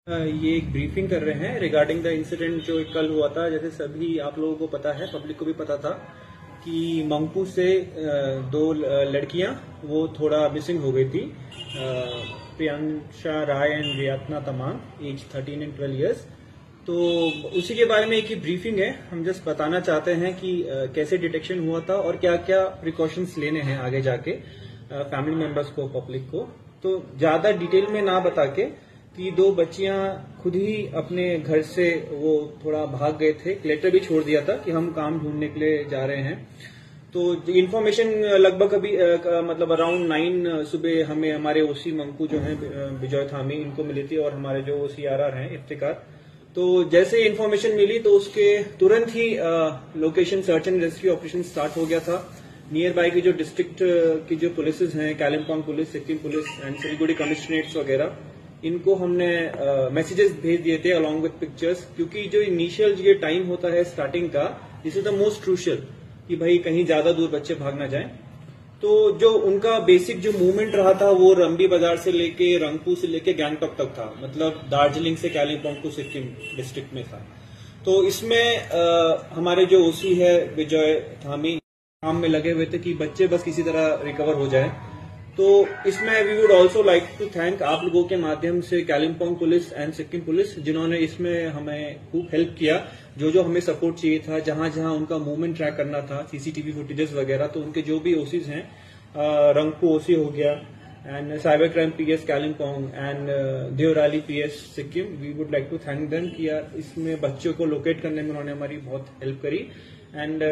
ये एक ब्रीफिंग कर रहे हैं रिगार्डिंग द इंसिडेंट जो कल हुआ था। जैसे सभी आप लोगों को पता है, पब्लिक को भी पता था कि मंगपू से दो लड़कियां वो थोड़ा मिसिंग हो गई थी, Priyansha Rai and Riatna Tamang, age 13 and 12 years. तो उसी के बारे में एक ही ब्रीफिंग है। हम जस्ट बताना चाहते हैं कि कैसे डिटेक्शन हुआ था और क्या क्या प्रिकॉशंस लेने हैं आगे जाके फैमिली मेंबर्स को, पब्लिक को। तो ज्यादा डिटेल में ना बता के कि दो बच्चियां खुद ही अपने घर से वो थोड़ा भाग गए थे, लेटर भी छोड़ दिया था कि हम काम ढूंढने के लिए जा रहे हैं। तो इन्फॉर्मेशन लगभग अभी मतलब अराउंड 9 सुबह हमें हमारे ओसी मंकू जो है विजय थामी, इनको मिली थी, और हमारे जो OCRR हैं इफ्तिकार। तो जैसे इन्फॉर्मेशन मिली तो उसके तुरंत ही location search and rescue operation start हो गया था। नियर बाय की जो डिस्ट्रिक्ट की जो पुलिस हैं, Kalimpong police, Sikkim police and Siliguri commissionerates वगैरह, इनको हमने मैसेजेस भेज दिए थे अलॉन्ग विद पिक्चर्स, क्योंकि जो इनिशियल ये टाइम होता है स्टार्टिंग का, this is the most crucial कि भाई कहीं ज्यादा दूर बच्चे भाग ना जाएं। तो जो उनका बेसिक जो मूवमेंट रहा था वो रंबी बाजार से लेके रंगपू से लेके गैंगटॉक तक था, मतलब दार्जिलिंग से कालिम्पोंग टू सिक्किम डिस्ट्रिक्ट में था। तो इसमें हमारे जो OC है विजय थामी काम में लगे हुए थे कि बच्चे बस किसी तरह रिकवर हो जाए। तो इसमें we would also like to thank आप लोगों के माध्यम से Kalimpong police and Sikkim police, जिन्होंने इसमें हमें खूब हेल्प किया। जो जो हमें सपोर्ट चाहिए था, जहां जहां उनका मूवमेंट ट्रैक करना था, CCTV फुटेजेस वगैरह, तो उनके जो भी OCs हैं, रंगपू OC हो गया and cyber crime PS Kalimpong and Deorali PS Sikkim, we would like to thank them कि यार इसमें बच्चों को लोकेट करने में उन्होंने हमारी बहुत हेल्प करी। एंड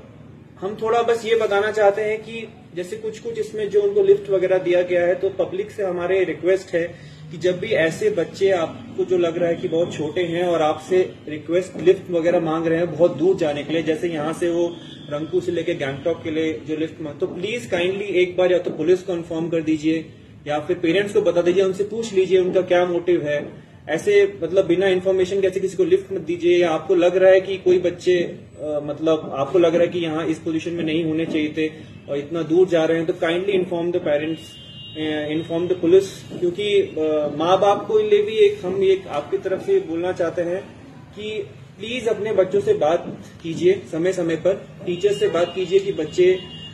हम थोड़ा बस ये बताना चाहते हैं कि जैसे कुछ कुछ इसमें जो उनको लिफ्ट वगैरह दिया गया है, तो पब्लिक से हमारे रिक्वेस्ट है कि जब भी ऐसे बच्चे आपको जो लग रहा है कि बहुत छोटे हैं और आपसे रिक्वेस्ट लिफ्ट वगैरह मांग रहे हैं बहुत दूर जाने के लिए, जैसे यहाँ से वो रंगपू से लेके गैंगटॉक के लिए जो लिफ्ट मांग, तो प्लीज काइंडली एक बार या तो पुलिस को इन्फॉर्म कर दीजिए या फिर पेरेंट्स को बता दीजिए, उनसे पूछ लीजिए उनका क्या मोटिव है। ऐसे मतलब बिना इन्फॉर्मेशन कैसे किसी को लिफ्ट मत दीजिए। या आपको लग रहा है कि कोई बच्चे मतलब आपको लग रहा है कि यहाँ इस पोजीशन में नहीं होने चाहिए थे और इतना दूर जा रहे हैं, तो kindly inform the parents, inform the police. क्योंकि माँ बाप को लिए भी हम एक आपकी तरफ से बोलना चाहते हैं कि प्लीज अपने बच्चों से बात कीजिए समय समय पर, टीचर से बात कीजिए कि बच्चे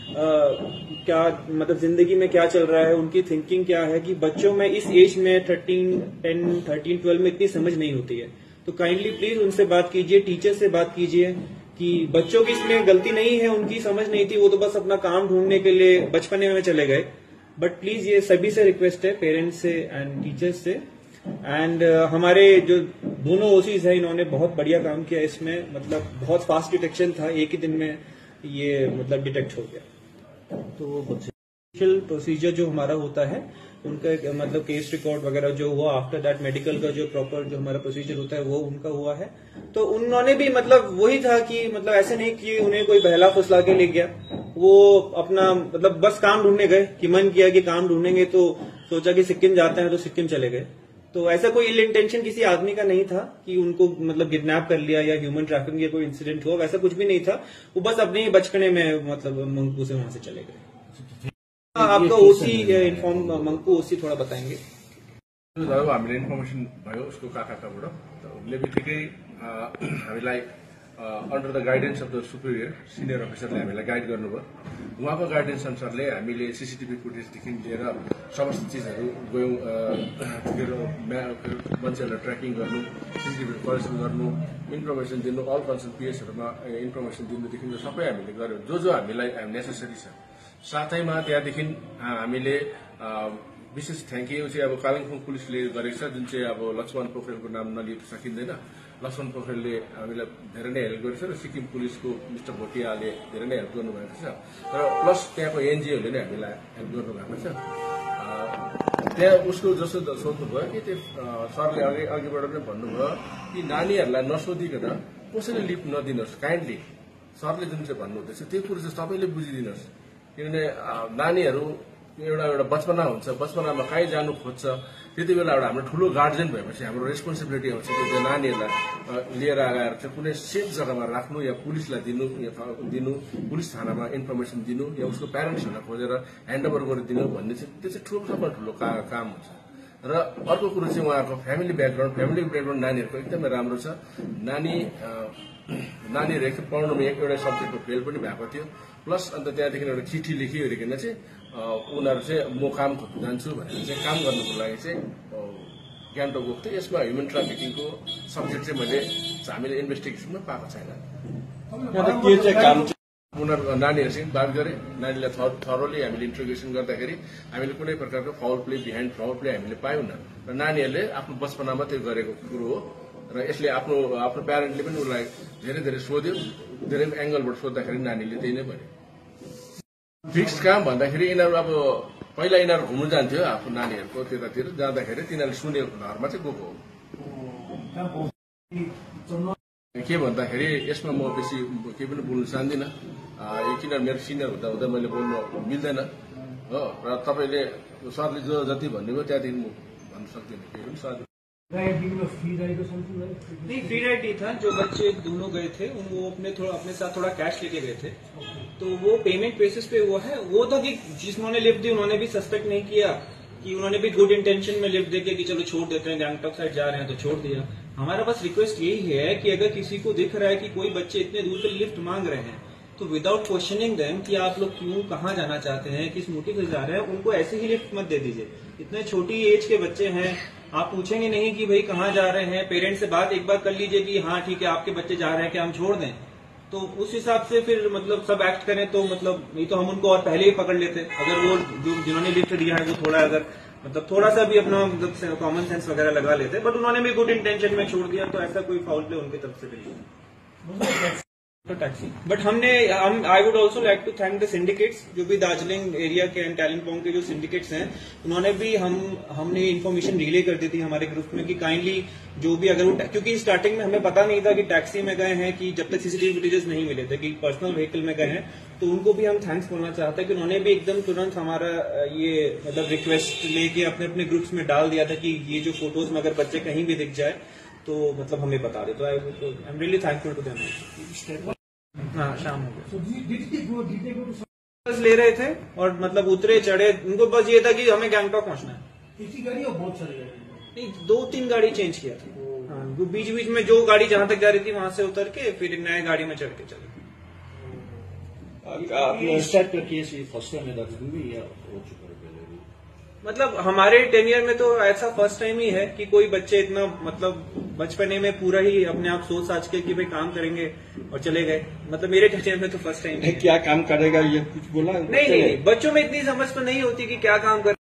क्या मतलब जिंदगी में क्या चल रहा है, उनकी थिंकिंग क्या है। कि बच्चों में इस एज में 13, 12 में इतनी समझ नहीं होती है। तो काइंडली प्लीज उनसे बात कीजिए, टीचर से बात कीजिए कि बच्चों की इसमें गलती नहीं है, उनकी समझ नहीं थी, वो तो बस अपना काम ढूंढने के लिए बचपने में चले गए। बट प्लीज ये सभी से रिक्वेस्ट है, पेरेंट्स से एंड टीचर्स से। एंड हमारे जो दोनों OCs हैं, इन्होंने बहुत बढ़िया काम किया इसमें, मतलब बहुत फास्ट डिटेक्शन था, एक ही दिन में ये मतलब डिटेक्ट हो गया। तो इनिशियल प्रोसीजर जो हमारा होता है उनका मतलब केस रिकॉर्ड वगैरह जो हुआ, आफ्टर दैट मेडिकल का जो प्रॉपर जो हमारा प्रोसीजर होता है वो उनका हुआ है। तो उन्होंने भी मतलब वही था कि मतलब ऐसे नहीं कि उन्हें कोई बहला फुसला के ले गया, वो अपना मतलब बस काम ढूंढने गए कि मन किया कि काम ढूंढेंगे, तो सोचा कि सिक्किम जाते हैं तो सिक्किम चले गए। तो ऐसा कोई इल इंटेंशन किसी आदमी का नहीं था कि उनको मतलब किडनैप कर लिया या ह्यूमन ट्रैफिकिंग या कोई इंसिडेंट हुआ, वैसा कुछ भी नहीं था। वो बस अपने ही बचपने में मतलब मंगपू से वहां से चले गए। आपका OC इन्फॉर्म मंगपू OC थोड़ा बताएंगे। जब हामीले इन्फर्मेसन भयो उसको काकाबाट, त उसले बित्तिकै हामीलाई under the guidance of the superior senior अफिसरले हामीलाई गाइड गर्नुभयो। उहाँको गाइडेन्स अनुसारले हामीले CCTV फुटेजदेखि लिएर समस्त चिजहरू गयौँ, मान्छेहरूलाई ट्र्याकिङ गर्नु, CCTV कलेक्सन गर्नु, इन्फर्मेसन दिनु, अल कन्सर्न PSहरूमा इन्फर्मेसन दिनुदेखि सबै हामीले गर्यौँ जो जो हामीलाई नेसेसरी छ। साथैमा त्यहाँदेखि हामीले विशेष थ्याङ्क यू चाहिँ अब कालिम्पोङ पुलिसले गरेको छ, जुन चाहिँ अब लक्ष्मण पोखरेलको नाम नलिएर सकिँदैन। लक्ष्मण पोखरेलले हामीलाई धेरै नै हेल्प गरेको छ र सिक्किम पुलिसको मिस्टर भोटियाले धेरै नै हेल्प गर्नुभएको छ, र प्लस त्यहाँको NGOले नै हामीलाई हेल्प गर्नुभएको छ। त्यहाँ उसको जस्तो सोध्नुभयो कि त्यो सरले अघिबाट नै भन्नुभयो कि नानीहरूलाई नसोधिकन कसैले लिफ्ट नदिनुहोस्, काइन्डली सरले जुन चाहिँ भन्नुहुँदैछ त्यो कुरो चाहिँ सबैले बुझिदिनुहोस्। किनभने नानीहरू एउटा बचपना हुन्छ, बचपनामा कहीँ जानु खोज्छ, त्यति बेला एउटा हाम्रो ठुलो गार्जियन भएपछि हाम्रो रेस्पोन्सिबिलिटी आउँछ त्यो नानीहरूलाई लिएर आएर चाहिँ कुनै सेफ जग्गामा राख्नु या पुलिसलाई दिनु, पुलिस थानामा इन्फर्मेसन दिनु या उसको प्यारेन्ट्सहरूलाई खोजेर ह्यान्डओभर गरिदिनु भन्ने चाहिँ त्यो चाहिँ ठुलो काम हुन्छ। र अर्को कुरो चाहिँ उहाँको फ्यामिली ब्याकग्राउन्ड नानीहरूको एकदमै राम्रो छ। नानीहरू एकदम पढ्नुमा एउटा सब्जेक्टको फेल पनि भएको थियो, प्लस अन्त त्यहाँदेखि एउटा चिठी लेखिओरिकन चाहिँ उनीहरू चाहिँ म काम खोज्न जान्छु भनेर चाहिँ काम गर्नुको लागि चाहिँ गान्तोक गएको थियो। यसमा ह्युमन ट्राफिकिङको सब्जेक्ट चाहिँ हामीले इन्भेस्टिगेसनमा पाएको छैन। उनीहरूको नानीहरूसँग बात गरेँ, नानीलाई थरोली हामीले इन्ट्रोगेसन गर्दाखेरि हामीले कुनै प्रकारको foul play behind foul play हामीले पायौँ र नानीहरूले आफ्नो बचपनामा त्यो गरेको कुरो हो र यसले आफ्नो प्यारेन्टले पनि उसलाई धेरै धेरै सोध्यो, धेरै एङ्गलबाट सोद्धाखेरि नानीले त्यही नै भन्यो। फिक्स काम भन्दाखेरि यिनीहरू अब पहिला यिनीहरू घुम्नु जान्थ्यो आफ्नो नानीहरूको त्यतातिर, जाँदाखेरि तिनीहरूले सुनेको घरमा चाहिँ गएको हो। के भन्दाखेरि यसमा म बेसी केही पनि बोल्न चाहदिनँ, किनभने मेरो सिनियर हुँदा हुँदा मैले बोल्नु मिल्दैन हो, र तपाईँले सरले जो जति भन्नुभयो त्यहाँदेखि म भन्न सक्दिनँ केही पनि। सर नहीं, फ्री राइड नहीं था। जो बच्चे दोनों गए थे वो अपने साथ थोड़ा कैश लेके गए थे, तो वो पेमेंट बेसिस पे हुआ है। वो था कि जिन्होंने लिफ्ट दी उन्होंने भी सस्पेक्ट नहीं किया कि उन्होंने भी गुड इंटेंशन में लिफ्ट देके कि चलो छोड़ देते हैं, गैंगटॉक साइड जा रहे हैं तो छोड़ दिया। हमारा बस रिक्वेस्ट यही है कि अगर किसी को दिख रहा है कि कोई बच्चे इतने दूर से लिफ्ट मांग रहे हैं तो विदाउट क्वेश्चनिंग देम कि आप लोग क्यों, कहाँ जाना चाहते हैं, किस मोटिव से जा रहे हैं, उनको ऐसे ही लिफ्ट मत दे दीजिए। इतने छोटी एज के बच्चे हैं, आप पूछेंगे नहीं कि भाई कहाँ जा रहे हैं। पेरेंट्स से बात एक बार कर लीजिए कि हाँ ठीक है आपके बच्चे जा रहे हैं कि हम छोड़ दें, तो उस हिसाब से फिर मतलब सब एक्ट करें तो मतलब नहीं तो हम उनको और पहले ही पकड़ लेते। अगर वो जिन्होंने लिफ्ट दिया है वो थोड़ा अगर मतलब थोड़ा सा भी अपना मतलब कॉमन सेंस वगैरह लगा लेते, बट उन्होंने भी गुड इंटेंशन में छोड़ दिया, तो ऐसा कोई फाउल प्ले उनकी तरफ से नहीं है। Taxi but I would also like to thank the syndicates, जो भी दार्जिलिंग एरिया के एंड कालिम्पोंग के जो सिंडिकेट्स हैं, उन्होंने भी हमने इन्फॉर्मेशन रिले कर दी थी हमारे ग्रुप में कि काइंडली जो भी अगर वो, क्योंकि स्टार्टिंग में हमें पता नहीं था कि टैक्सी में गए हैं कि जब तक सीसीटीवी फुटेजेस नहीं मिले थे कि पर्सनल व्हीकल में गए हैं, तो उनको भी हम थैंक्स बोलना चाहते हैं कि उन्होंने भी एकदम तुरंत हमारा ये मतलब रिक्वेस्ट लेके अपने अपने ग्रुप्स में डाल दिया था कि ये जो फोटोज में अगर बच्चे कहीं भी दिख जाए तो मतलब हमें बता दे। तो I am really thankful to them. हाँ, शाम हो गया, ले रहे थे और मतलब उतरे चढ़े, उनको बस ये था कि हमें गैंगटॉक पहुंचना है। इसी गाड़ी और बहुत सारी गाड़ी? नहीं, 2-3 गाड़ी चेंज किया था। हाँ, बीच बीच में जो गाड़ी जहां तक जा रही थी वहां से उतर के फिर नए गाड़ी में चढ़ के चले। मतलब हमारे टेनियर में तो ऐसा फर्स्ट टाइम ही है कि कोई बच्चे इतना मतलब बचपने में पूरा ही अपने आप सोच साच के कि भाई काम करेंगे और चले गए। मतलब मेरे टेनियर में तो फर्स्ट टाइम है। क्या काम करेगा ये कुछ बोला? नहीं, बच्चों में इतनी समझ तो नहीं होती कि क्या काम कर